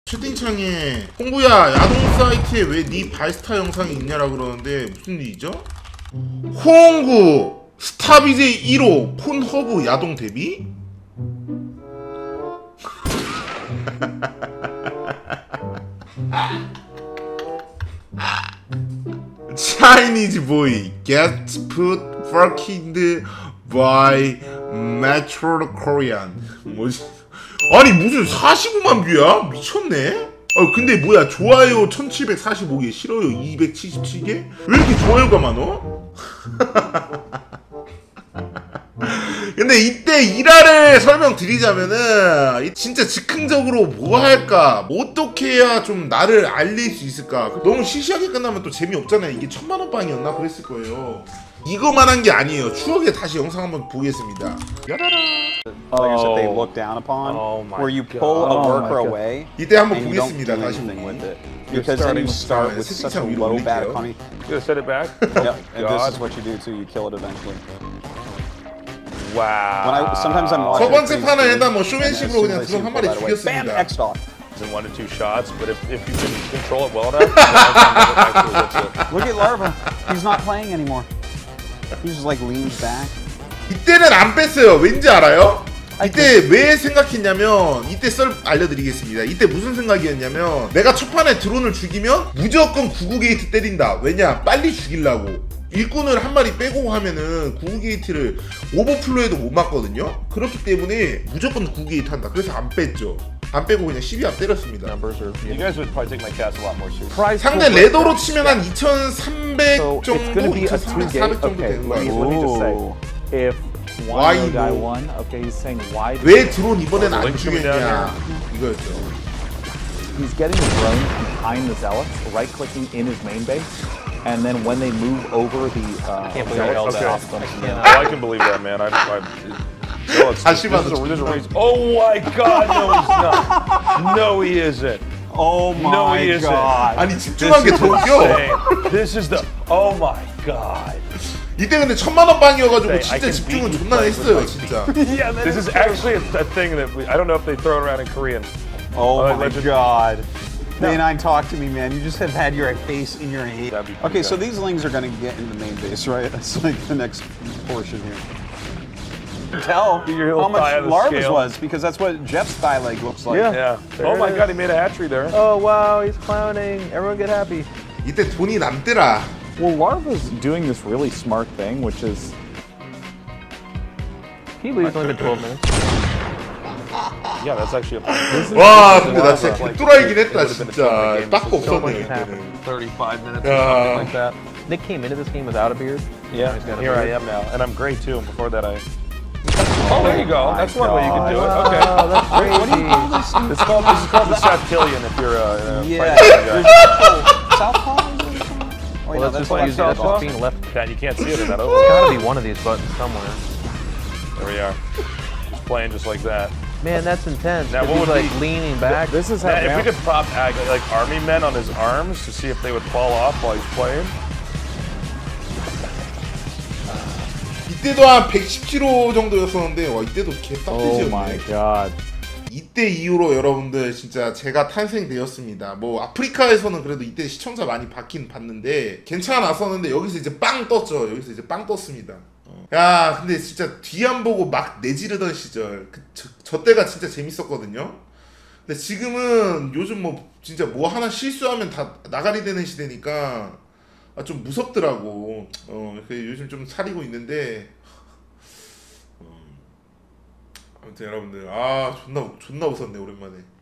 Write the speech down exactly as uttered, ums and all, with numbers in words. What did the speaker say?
채팅창에 홍구야 야동 사이트에 왜 네 발스타 영상이 있냐라 그러는데 무슨 일이죠? 홍구 스타비제이 일 호 폰허브 야동 데뷔? Chinese boy gets put fucked by Metro Korean. 뭐지? 아니 무슨 사십오만 뷰야? 미쳤네? 아 근데 뭐야 좋아요 천칠백사십오 개 싫어요 이백칠십칠 개? 왜 이렇게 좋아요가 많어? 근데 이때 일화를 설명드리자면은 진짜 즉흥적으로 뭐 할까 어떻게 해야 좀 나를 알릴 수 있을까 너무 시시하게 끝나면 또 재미없잖아요. 이게 천만원 빵이었나 그랬을 거예요. 이거만 한 게 아니에요. 추억에 다시 영상 한번 보겠습니다. Like I said, they look down upon, oh my where you pull God. a worker oh away, 이때 한번 and you don't do 보겠습니다. 다시 anything 보기. with it. Because then you start with such a low bad economy. You gonna set it back? Yep, and this God. is what you do too, you kill it eventually. Wow. When I, sometimes I'm 첫 watching 번째 things 판은 through, 일단 뭐 and as 쇼맨식으로 soon 그냥 as I 드론 see 한 him 마리 pull that away, bam, 죽였습니다. X dot. In one to two shots, but if, if you can control it well enough, actually hits it. Look at Larva. He's not playing anymore. He just like leans back. 이때는 안 뺐어요. 왠지 알아요? 이때 왜 생각했냐면 이때 썰 알려드리겠습니다. 이때 무슨 생각이었냐면 내가 첫 판에 드론을 죽이면 무조건 구구 게이트 때린다. 왜냐? 빨리 죽이려고. 일꾼을 한 마리 빼고 하면은 구구 게이트를 오버플로에도 못 맞거든요. 그렇기 때문에 무조건 구구 게이트 한다. 그래서 안 뺐죠. 안 빼고 그냥 십이 앞 때렸습니다. You guys would probably take my cast a lot more seriously. 상대 레더로 치면 한 이천삼백 So it's 정도, going to be a 이천삼백, two-gate. 사백 정도 Okay, 되는 let me, 거예요. let me just say, if Why one guy no? won, okay, he's saying why. 왜 드론 이번엔 Oh, 안 link coming 죽였냐 down 이거였죠. He's getting the drone behind the zealots, right-clicking in his main base, and then when they move over the uh, Can't believe I held zealots, that. off them. Oh, I can believe that, man. I, I, no, it's, 다시 this 봐도 is a, this is a reason. Oh my God! No, he's not. No, he isn't. Oh my No, he isn't. god. 아니 집중한 게 더 웃겨. Insane. This is the. Oh my God. 이때 근데 천만 원 빵이어가지고 I 진짜 can 집중은 beat you 존나 with 했어요 like- 진짜. Yeah, that This is actually a, a thing that we, I don't know if they throw it around in Korean. Oh Uh, my legend- god. Day nine, talk to me, man. You just have had your face in your head. That'd be pretty Okay, so good. these lings are gonna get in the main base, right? That's like the next portion here. Tell Get your how little thigh much on the Larva's scale. was, because that's what Jeff's thigh leg looks like. Yeah. Yeah. There Oh my it God, he is. made a hatchery there. Oh wow, he's clowning. Everyone get happy. 이때 돈이 남더라. Well, Larva's doing this really smart thing, which is he leaves only been twelve minutes. Yeah, that's actually a. 와 근데 나 진짜 Like, 개뚜라이긴 it 했다 would've been a 진짜. tougher game. 딱 So 없었네 much 이때는. happened. thirty-five minutes or Yeah. something like that. Nick came into this game without a beard. Yeah, He's got a here I beard. am now, and I'm gray too. And before that, I. Oh, there you go. my That's one way you can do it. God. Okay. Oh, that's crazy. It's called. This is called the Saptillion if you're a. Uh, Yeah. fighting guy. Southpaw? is it or something? Oh, wait, Well, no, that's just that's like left using that southpaw. being left. That you can't see it in that. There's Oh, gotta be one of these buttons somewhere. there we are. Just playing just like that. Man, that's intense. Now, 'cause what he's would like be- leaning back. This is how Now, if we now- could prop ag- like army men on his arms to see if they would fall off while he's playing. 이때도 한 백십 킬로그램 정도였었는데 와 이때도 개 Oh my 싹트지였네. god. 이때 이후로 여러분들 진짜 제가 탄생되었습니다. 뭐 아프리카에서는 그래도 이때 시청자 많이 받긴 봤는데 괜찮았었는데 여기서 이제 빵 떴죠. 여기서 이제 빵 떴습니다. 어. 야 근데 진짜 뒤 안 보고 막 내지르던 시절 그, 저, 저 때가 진짜 재밌었거든요. 근데 지금은 요즘 뭐 진짜 뭐 하나 실수하면 다 나가리 되는 시대니까 아, 좀 무섭더라고. 어, 그 요즘 좀 사리고 있는데 어, 아무튼 여러분들 아 존나 존나 웃었네 오랜만에.